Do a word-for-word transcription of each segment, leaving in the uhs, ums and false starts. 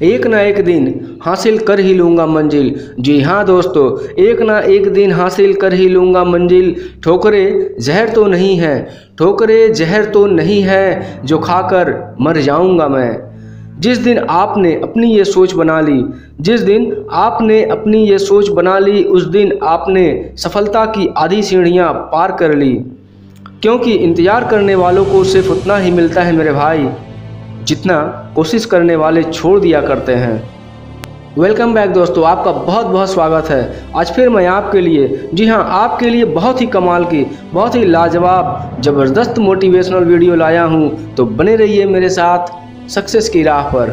एक ना एक दिन हासिल कर ही लूँगा मंजिल। जी हाँ दोस्तों, एक ना एक दिन हासिल कर ही लूँगा मंजिल। ठोकरें जहर तो नहीं है, ठोकरें जहर तो नहीं है, जो खाकर मर जाऊँगा मैं। जिस दिन आपने अपनी ये सोच बना ली, जिस दिन आपने अपनी ये सोच बना ली, उस दिन आपने सफलता की आधी सीढ़ियाँ पार कर ली। क्योंकि इंतज़ार करने वालों को सिर्फ उतना ही मिलता है मेरे भाई, जितना कोशिश करने वाले छोड़ दिया करते हैं। वेलकम बैक दोस्तों, आपका बहुत बहुत स्वागत है। आज फिर मैं आपके लिए, जी हाँ आपके लिए बहुत ही कमाल की, बहुत ही लाजवाब, ज़बरदस्त मोटिवेशनल वीडियो लाया हूँ। तो बने रहिए मेरे साथ सक्सेस की राह पर।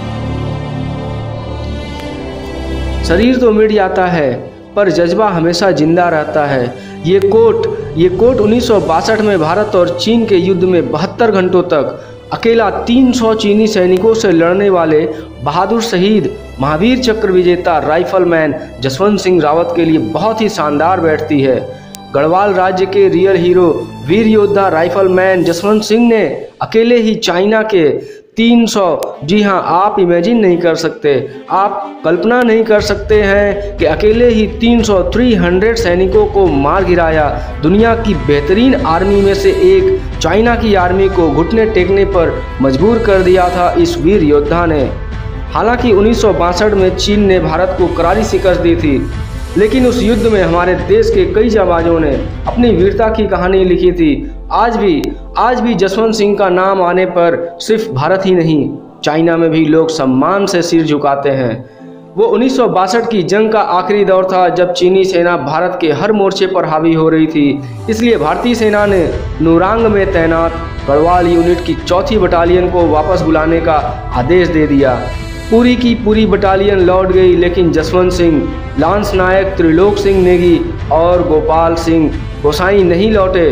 शरीर तो मिट जाता है पर जज्बा हमेशा जिंदा रहता है। ये कोट ये कोट उन्नीस सौ बासठ में भारत और चीन के युद्ध में बहत्तर घंटों तक अकेला तीन सौ चीनी सैनिकों से लड़ने वाले बहादुर शहीद महावीर चक्र विजेता राइफलमैन जसवंत सिंह रावत के लिए बहुत ही शानदार बैठती है। गढ़वाल राज्य के रियल हीरो वीर योद्धा राइफलमैन जसवंत सिंह ने अकेले ही चाइना के तीन सौ, जी हाँ आप इमेजिन नहीं कर सकते, आप कल्पना नहीं कर सकते हैं कि अकेले ही तीन सौ तीन सौ सैनिकों को मार गिराया। दुनिया की बेहतरीन आर्मी में से एक चाइना की आर्मी को घुटने टेकने पर मजबूर कर दिया था इस वीर योद्धा ने। हालांकि उन्नीस सौ बासठ में चीन ने भारत को करारी शिकस्त दी थी, लेकिन उस युद्ध में हमारे देश के कई जाबाजों ने अपनी वीरता की कहानी लिखी थी। आज भी आज भी जसवंत सिंह का नाम आने पर सिर्फ भारत ही नहीं, चाइना में भी लोग सम्मान से सिर झुकाते हैं। वो उन्नीस सौ बासठ की जंग का आखिरी दौर था, जब चीनी सेना भारत के हर मोर्चे पर हावी हो रही थी। इसलिए भारतीय सेना ने नूरांग में तैनात गढ़वाल यूनिट की चौथी बटालियन को वापस बुलाने का आदेश दे दिया। पूरी की पूरी बटालियन लौट गई, लेकिन जसवंत सिंह, लांस नायक त्रिलोक सिंह नेगी और गोपाल सिंह गोसाई नहीं लौटे।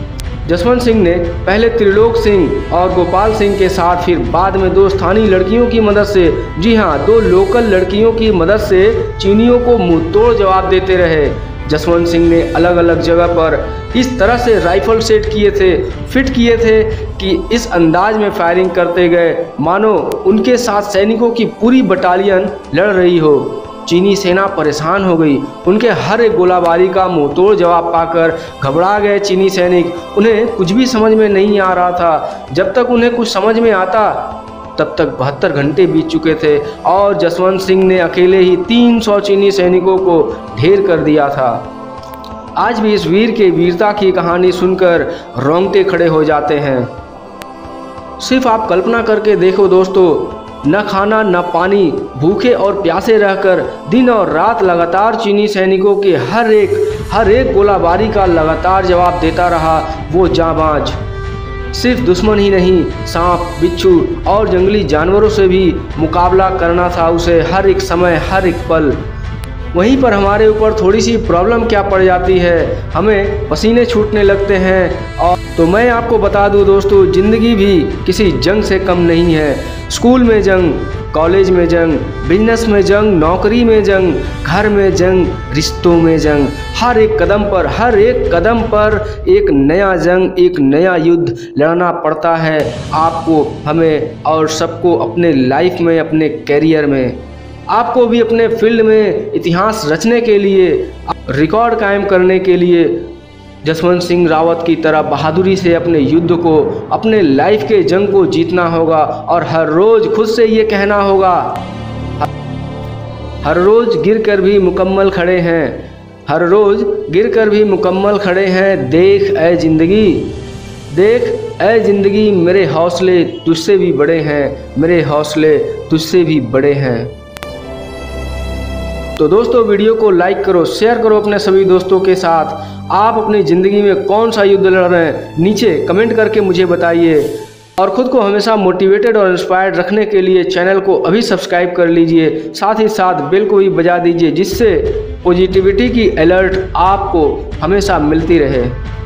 जसवंत सिंह ने पहले त्रिलोक सिंह और गोपाल सिंह के साथ, फिर बाद में दो स्थानीय लड़कियों की मदद से, जी हाँ दो लोकल लड़कियों की मदद से चीनियों को मुंह तोड़ जवाब देते रहे। जसवंत सिंह ने अलग अलग जगह पर इस तरह से राइफल सेट किए थे, फिट किए थे कि इस अंदाज में फायरिंग करते गए मानो उनके साथ सैनिकों की पूरी बटालियन लड़ रही हो। चीनी सेना परेशान हो गई। उनके हर एक गोलाबारी का मुंह तोड़ जवाब पाकर घबरा गए चीनी सैनिक। उन्हें कुछ भी समझ में नहीं आ रहा था। जब तक उन्हें कुछ समझ में आता तब तक बहत्तर घंटे बीत चुके थे और जसवंत सिंह ने अकेले ही तीन सौ चीनी सैनिकों को ढेर कर दिया था। आज भी इस वीर के वीरता की कहानी सुनकर रोंगटे खड़े हो जाते हैं। सिर्फ आप कल्पना करके देखो दोस्तों, न खाना न पानी, भूखे और प्यासे रहकर दिन और रात लगातार चीनी सैनिकों के हर एक हर एक गोलाबारी का लगातार जवाब देता रहा वो जांबाज। सिर्फ दुश्मन ही नहीं, सांप, बिच्छू और जंगली जानवरों से भी मुकाबला करना था उसे हर एक समय, हर एक पल। वहीं पर हमारे ऊपर थोड़ी सी प्रॉब्लम क्या पड़ जाती है, हमें पसीने छूटने लगते हैं। और तो मैं आपको बता दूं दोस्तों, ज़िंदगी भी किसी जंग से कम नहीं है। स्कूल में जंग, कॉलेज में जंग, बिजनेस में जंग, नौकरी में जंग, घर में जंग, रिश्तों में जंग, हर एक कदम पर हर एक कदम पर एक नया जंग, एक नया युद्ध लड़ना पड़ता है आपको, हमें और सबको अपने लाइफ में, अपने कैरियर में। आपको भी अपने फील्ड में इतिहास रचने के लिए, रिकॉर्ड कायम करने के लिए जसवंत सिंह रावत की तरह बहादुरी से अपने युद्ध को, अपने लाइफ के जंग को जीतना होगा। और हर रोज़ खुद से ये कहना होगा, हर रोज़ गिर कर भी मुकम्मल खड़े हैं, हर रोज़ गिर कर भी मुकम्मल खड़े हैं। देख ऐ ज़िंदगी, देख ऐ ज़िंदगी, मेरे हौसले तुझसे भी बड़े हैं, मेरे हौसले तुझसे भी बड़े हैं। तो दोस्तों वीडियो को लाइक करो, शेयर करो अपने सभी दोस्तों के साथ। आप अपनी ज़िंदगी में कौन सा युद्ध लड़ रहे हैं, नीचे कमेंट करके मुझे बताइए। और ख़ुद को हमेशा मोटिवेटेड और इंस्पायर्ड रखने के लिए चैनल को अभी सब्सक्राइब कर लीजिए, साथ ही साथ बेल को भी बजा दीजिए, जिससे पॉजिटिविटी की अलर्ट आपको हमेशा मिलती रहे।